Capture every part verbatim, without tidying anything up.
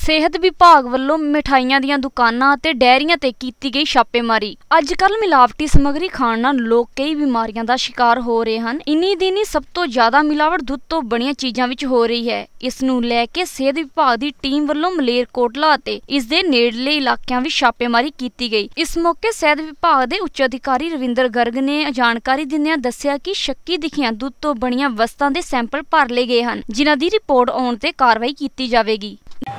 ਸਿਹਤ ਵਿਭਾਗ ਵੱਲੋਂ ਮਿਠਾਈਆਂ ਦੀਆਂ ਦੁਕਾਨਾਂ ਅਤੇ ਡੈਰੀਆਂ ਤੇ ਕੀਤੀ ਗਈ ਛਾਪੇਮਾਰੀ। ਅੱਜ ਕੱਲ੍ਹ ਮਿਲਾਵਟੀ ਸਮੱਗਰੀ ਖਾਣ ਨਾਲ ਲੋਕ ਕਈ ਬਿਮਾਰੀਆਂ ਦਾ ਸ਼ਿਕਾਰ ਹੋ ਰਹੇ ਹਨ। ਇੰਨੀ ਦਿਨੀ ਸਭ ਤੋਂ ਜ਼ਿਆਦਾ ਮਿਲਾਵਟ ਦੁੱਧ ਤੋਂ ਬਣੀਆਂ ਚੀਜ਼ਾਂ ਵਿੱਚ ਹੋ ਰਹੀ ਹੈ। ਇਸ ਨੂੰ ਲੈ ਕੇ ਸਿਹਤ ਵਿਭਾਗ ਦੀ ਟੀਮ ਵੱਲੋਂ ਮਲੇਰਕੋਟਲਾ ਅਤੇ ਇਸ ਦੇ ਨੇੜਲੇ ਇਲਾਕਿਆਂ ਵਿੱਚ ਛਾਪੇਮਾਰੀ ਕੀਤੀ ਗਈ। ਇਸ ਮੌਕੇ ਸਿਹਤ ਵਿਭਾਗ ਦੇ ਉੱਚ ਅਧਿਕਾਰੀ ਰਵਿੰਦਰ ਗਰਗ ਨੇ ਜਾਣਕਾਰੀ ਦਿੰਦਿਆਂ ਦੱਸਿਆ ਕਿ ਸ਼ੱਕੀ ਦਿਖੀਆਂ ਦੁੱਧ ਤੋਂ ਬਣੀਆਂ ਵਸਤਾਂ ਦੇ ਸੈਂਪਲ ਭਰ ਲਏ ਗਏ ਹਨ, ਜਿਨ੍ਹਾਂ ਦੀ ਰਿਪੋਰਟ ਆਉਣ ਤੇ ਕਾਰਵਾਈ ਕੀਤੀ ਜਾਵੇਗੀ।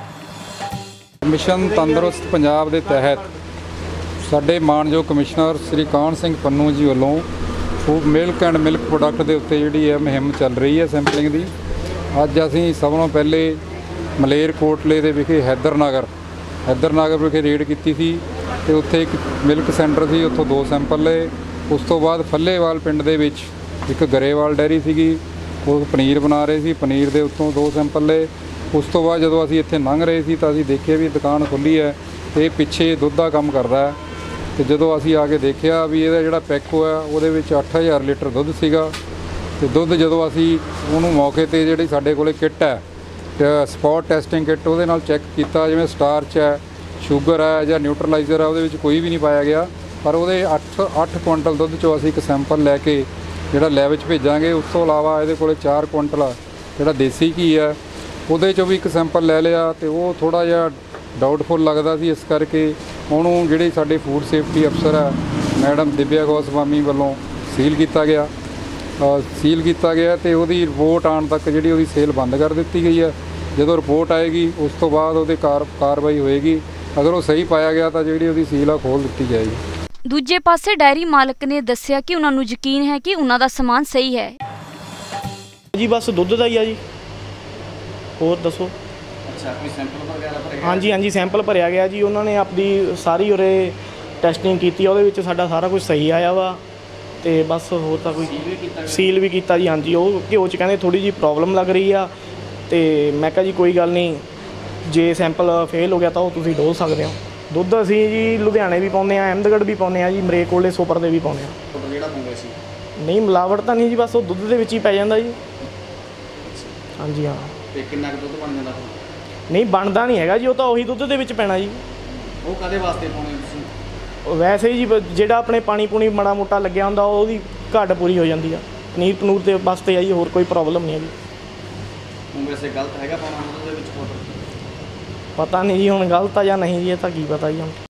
ਮਿਸ਼ਨ ਤੰਦਰੁਸਤ ਪੰਜਾਬ ਦੇ ਤਹਿਤ ਸਾਡੇ ਮਾਨਯੋਗ ਕਮਿਸ਼ਨਰ ਸ੍ਰੀ ਕਾਹਨ ਸਿੰਘ ਪੰਨੂ ਜੀ ਵੱਲੋਂ food milk and milk product ਦੇ ਉੱਤੇ ਜਿਹੜੀ ਹੈ ਮੁਹਿੰਮ ਚੱਲ ਰਹੀ ਹੈ ਸੈਂਪਲਿੰਗ ਦੀ। ਅੱਜ ਅਸੀਂ ਸਭ ਤੋਂ ਪਹਿਲੇ ਮਲੇਰਕੋਟਲੇ ਦੇ ਵਿਖੇ ਹੈਦਰ ਨਗਰ ਹੈਦਰ ਨਗਰ ਵਿਖੇ ਰੇਡ ਕੀਤੀ ਸੀ ਅਤੇ ਉੱਥੇ ਇੱਕ ਮਿਲਕ ਸੈਂਟਰ ਸੀ, ਉੱਥੋਂ ਦੋ ਸੈਂਪਲ ਲਏ। ਉਸ ਤੋਂ ਬਾਅਦ ਫੱਲੇਵਾਲ ਪਿੰਡ ਦੇ ਵਿੱਚ ਇੱਕ ਗਰੇਵਾਲ ਡੈਰੀ ਸੀਗੀ, ਉਹ ਪਨੀਰ ਬਣਾ ਰਹੇ ਸੀ, ਪਨੀਰ ਦੇ ਉੱਤੋਂ ਦੋ ਸੈਂਪਲ ਲਏ। ਉਸ ਤੋਂ ਬਾਅਦ ਜਦੋਂ ਅਸੀਂ ਇੱਥੇ ਲੰਘ ਰਹੇ ਸੀ ਤਾਂ ਅਸੀਂ ਦੇਖਿਆ ਵੀ ਦੁਕਾਨ ਖੁੱਲ੍ਹੀ ਹੈ, ਇਹ ਪਿੱਛੇ ਦੁੱਧ ਦਾ ਕੰਮ ਕਰਦਾ ਹੈ। ਅਤੇ ਜਦੋਂ ਅਸੀਂ ਆ ਕੇ ਦੇਖਿਆ ਵੀ ਇਹਦਾ ਜਿਹੜਾ ਪੈਕੋ ਹੈ ਉਹਦੇ ਵਿੱਚ ਅੱਠ ਹਜ਼ਾਰ ਲੀਟਰ ਦੁੱਧ ਸੀਗਾ। ਅਤੇ ਦੁੱਧ ਜਦੋਂ ਅਸੀਂ ਉਹਨੂੰ ਮੌਕੇ 'ਤੇ ਜਿਹੜੀ ਸਾਡੇ ਕੋਲ ਕਿੱਟ ਹੈ ਸਪੌਟ ਟੈਸਟਿੰਗ ਕਿੱਟ, ਉਹਦੇ ਨਾਲ ਚੈੱਕ ਕੀਤਾ, ਜਿਵੇਂ ਸਟਾਰਚ ਹੈ, ਸ਼ੂਗਰ ਹੈ ਜਾਂ ਨਿਊਟਰਲਾਈਜ਼ਰ ਹੈ, ਉਹਦੇ ਵਿੱਚ ਕੋਈ ਵੀ ਨਹੀਂ ਪਾਇਆ ਗਿਆ। ਪਰ ਉਹਦੇ ਅੱਠ ਅੱਠ ਕੁਇੰਟਲ ਦੁੱਧ 'ਚੋਂ ਅਸੀਂ ਇੱਕ ਸੈਂਪਲ ਲੈ ਕੇ ਜਿਹੜਾ ਲੈਬ ਵਿੱਚ ਭੇਜਾਂਗੇ। ਉਸ ਤੋਂ ਇਲਾਵਾ ਇਹਦੇ ਕੋਲ ਚਾਰ ਕੁਇੰਟਲ ਜਿਹੜਾ ਦੇਸੀ ਘੀ ਹੈ ਉਹਦੇ 'ਚੋਂ ਵੀ ਇੱਕ ਸੈਂਪਲ ਲੈ ਲਿਆ, ਅਤੇ ਉਹ ਥੋੜ੍ਹਾ ਜਿਹਾ ਡਾਊਟਫੁਲ ਲੱਗਦਾ ਸੀ। ਇਸ ਕਰਕੇ ਉਹਨੂੰ ਜਿਹੜੀ ਸਾਡੇ ਫੂਡ ਸੇਫਟੀ ਅਫਸਰ ਹੈ ਮੈਡਮ ਦਿਵਿਆ ਗੋਸਵਾਮੀ ਵੱਲੋਂ ਸੀਲ ਕੀਤਾ ਗਿਆ ਸੀਲ ਕੀਤਾ ਗਿਆ ਅਤੇ ਉਹਦੀ ਰਿਪੋਰਟ ਆਉਣ ਤੱਕ ਜਿਹੜੀ ਉਹਦੀ ਸੇਲ ਬੰਦ ਕਰ ਦਿੱਤੀ ਗਈ ਹੈ। ਜਦੋਂ ਰਿਪੋਰਟ ਆਏਗੀ ਉਸ ਤੋਂ ਬਾਅਦ ਉਹਦੇ ਕਾਰ ਕਾਰਵਾਈ ਹੋਏਗੀ। ਅਗਰ ਉਹ ਸਹੀ ਪਾਇਆ ਗਿਆ ਤਾਂ ਜਿਹੜੀ ਉਹਦੀ ਸੀਲ ਆ ਖੋਲ੍ਹ ਦਿੱਤੀ ਜਾਏਗੀ। ਦੂਜੇ ਪਾਸੇ ਡਾਇਰੀ ਮਾਲਕ ਨੇ ਦੱਸਿਆ ਕਿ ਉਹਨਾਂ ਨੂੰ ਯਕੀਨ ਹੈ ਕਿ ਉਹਨਾਂ ਦਾ ਸਮਾਨ ਸਹੀ ਹੈ ਜੀ। ਬਸ ਦੁੱਧ ਦਾ ਹੀ ਆ ਜੀ, ਹੋਰ ਦੱਸੋ। ਅੱਛਾ, ਕੋਈ ਸੈਂਪਲ ਵਗੈਰਾ ਭਰਿਆ? ਹਾਂਜੀ ਹਾਂਜੀ ਸੈਂਪਲ ਭਰਿਆ ਗਿਆ ਜੀ। ਉਹਨਾਂ ਨੇ ਆਪਣੀ ਸਾਰੀ ਉਰੇ ਟੈਸਟਿੰਗ ਕੀਤੀ, ਉਹਦੇ ਵਿੱਚ ਸਾਡਾ ਸਾਰਾ ਕੁਝ ਸਹੀ ਆਇਆ ਵਾ। ਅਤੇ ਬਸ ਹੋਰ ਤਾਂ ਕੋਈ ਸੀਲ ਵੀ ਕੀਤਾ ਜੀ। ਹਾਂਜੀ, ਉਹ ਘਿਓ 'ਚ ਕਹਿੰਦੇ ਥੋੜ੍ਹੀ ਜਿਹੀ ਪ੍ਰੋਬਲਮ ਲੱਗ ਰਹੀ ਆ, ਅਤੇ ਮੈਂ ਕਿਹਾ ਜੀ ਕੋਈ ਗੱਲ ਨਹੀਂ, ਜੇ ਸੈਂਪਲ ਫੇਲ ਹੋ ਗਿਆ ਤਾਂ ਉਹ ਤੁਸੀਂ ਡੋਲ ਸਕਦੇ ਹੋ। ਦੁੱਧ ਅਸੀਂ ਜੀ ਲੁਧਿਆਣੇ ਵੀ ਪਾਉਂਦੇ ਹਾਂ, ਅਹਿਮਦਗੜ੍ਹ ਵੀ ਪਾਉਂਦੇ ਹਾਂ ਜੀ, ਮਲੇਰਕੋਟਲੇ ਸੋਪਰ ਦੇ ਵੀ ਪਾਉਂਦੇ ਹਾਂ। ਜਿਹੜਾ ਪਾਉਂਦੇ ਸੀ ਨਹੀਂ ਮਿਲਾਵਟ ਤਾਂ ਨਹੀਂ ਜੀ, ਬਸ ਉਹ ਦੁੱਧ ਦੇ ਵਿੱਚ ਹੀ ਪੈ ਜਾਂਦਾ ਜੀ। ਹਾਂਜੀ ਹਾਂ। ਅਤੇ ਕਿੰਨਾ ਕੁ ਦੁੱਧ ਬਣ ਜਾਂਦਾ? ਨਹੀਂ ਬਣਦਾ ਨਹੀਂ ਹੈਗਾ ਜੀ, ਉਹ ਤਾਂ ਉਹੀ ਦੁੱਧ ਦੇ ਵਿੱਚ ਪੈਣਾ ਜੀ। ਉਹ ਕਾਹਦੇ ਵਾਸਤੇ ਪਾਉਣੇ ਤੁਸੀਂ? ਵੈਸੇ ਹੀ ਜੀ ਜਿਹੜਾ ਆਪਣੇ ਪਾਣੀ ਪੂਣੀ ਮਾੜਾ ਮੋਟਾ ਲੱਗਿਆ ਹੁੰਦਾ ਉਹਦੀ ਘਾਟ ਪੂਰੀ ਹੋ ਜਾਂਦੀ ਆ। ਪਨੀਰ ਪਨੂਰ ਦੇ ਵਾਸਤੇ ਆ ਜੀ, ਹੋਰ ਕੋਈ ਪ੍ਰੋਬਲਮ ਨਹੀਂ ਹੈ ਜੀ। ਹੁਣ ਵੈਸੇ ਗਲਤ ਹੈਗਾ ਪਾਉਣਾ ਦੁੱਧ ਦੇ ਵਿੱਚ ਪਾਊਡਰ? ਪਤਾ ਨਹੀਂ ਜੀ ਹੁਣ ਗਲਤ ਆ ਜਾਂ ਨਹੀਂ ਜੀ, ਇਹ ਤਾਂ ਕੀ ਪਤਾ ਜੀ ਹੁਣ।